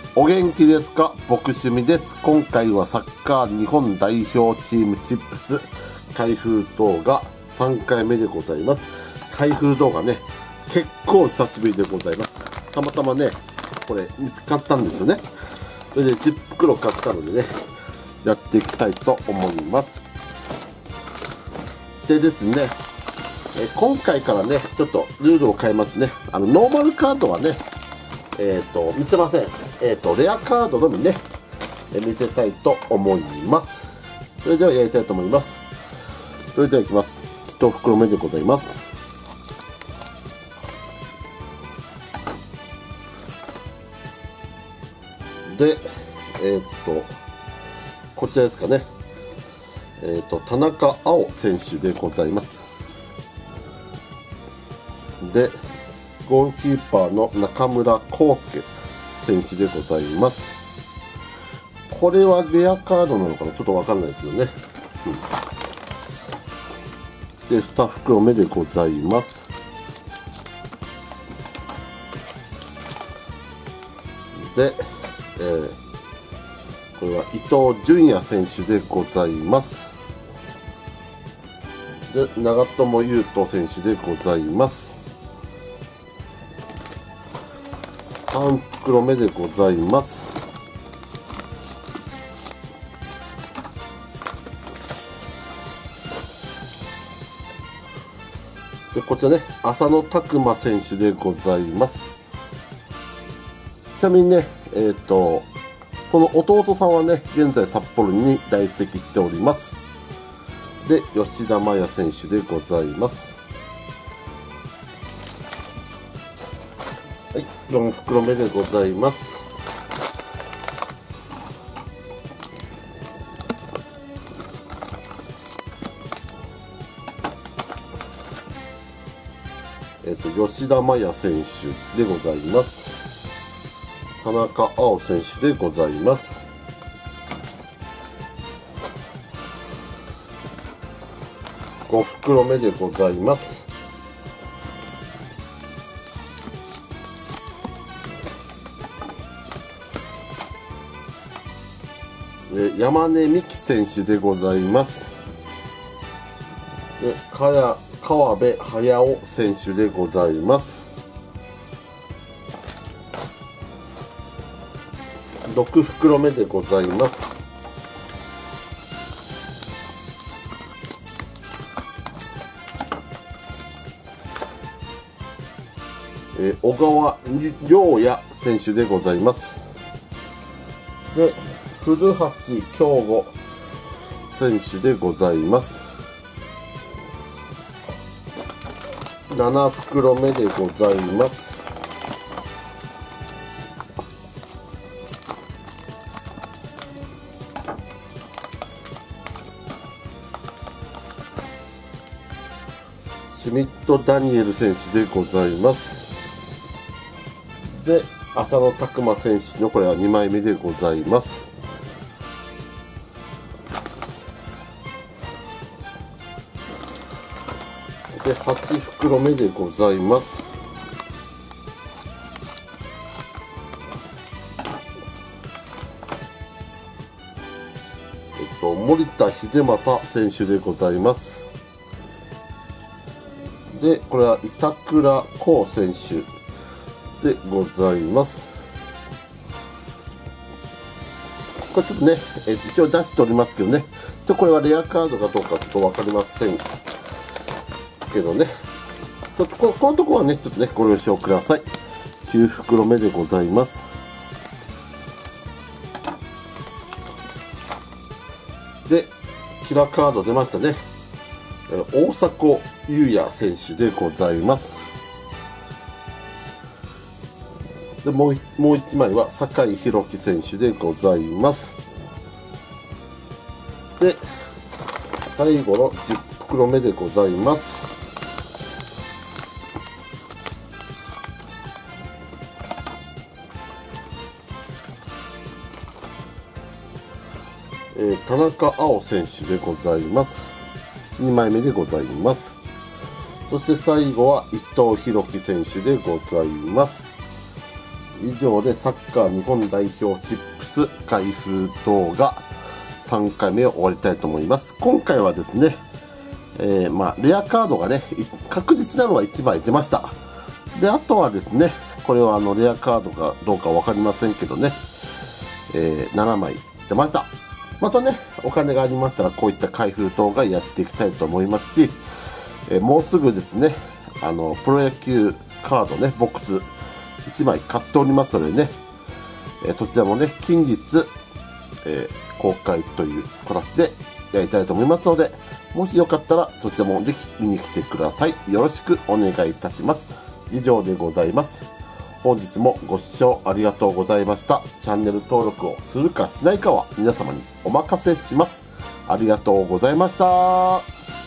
お元気ですか？僕趣味です。今回はサッカー日本代表チームチップス開封動画3回目でございます。開封動画ね、結構久しぶりでございます。たまたまね、これ見つかったんですよね。それで10袋買ったのでね、やっていきたいと思います。でですね、今回からね、ちょっとルールを変えますね。ノーマルカードはね、見せません。レアカードのみね、見せたいと思います。それではやりたいと思います。それではいきます。1袋目でございます。で、こちらですかね。田中碧選手でございます。で、ゴールキーパーの中村康介選手でございます。これはレアカードなのかな、ちょっとわかんないですけどね。で、2袋目でございます。で、これは伊東純也選手でございます。で、長友佑都選手でございます。3袋目でございます。で、こちらね、浅野拓磨選手でございます。ちなみにね、この弟さんはね、現在札幌に在籍しております。で、吉田麻也選手でございます。はい、4袋目でございます。吉田麻也選手でございます。田中碧選手でございます。5袋目でございます。山根美希選手でございます。で、川辺隼選手でございます。6袋目でございます。小川亮也選手でございます。で、古橋京吾選手でございます。7袋目でございます。シュミット・ダニエル選手でございます。で、浅野拓磨選手のこれは2枚目でございます。で、8袋目でございます。森田秀政選手でございます。で、これは板倉滉選手でございます。これちょっとね、一応出しておりますけどね、これはレアカードかどうかちょっと分かりませんけどね、ちょっとこのところはね、ちょっとね、ご了承ください。9袋目でございます。で、キラーカード出ましたね。大迫勇也選手でございます。で、もう1枚は酒井宏樹選手でございます。で、最後の10袋目でございます。田中碧選手でございます。2枚目でございます。そして最後は伊藤洋輝選手でございます。 以上でサッカー日本代表チップス開封動画3回目を終わりたいと思います。今回はですね、レアカードがね、確実なのは1枚出ました。で、あとはですね、これはレアカードかどうかわかりませんけどね、7枚出ました。またね、お金がありましたらこういった開封動画やっていきたいと思いますし、もうすぐですね、プロ野球カードね、ボックス1枚買っておりますのでね、そちらもね、近日、公開という形でやりたいと思いますので、もしよかったらそちらもぜひ見に来てください。よろしくお願いいたします。以上でございます。本日もご視聴ありがとうございました。チャンネル登録をするかしないかは皆様にお任せします。ありがとうございました。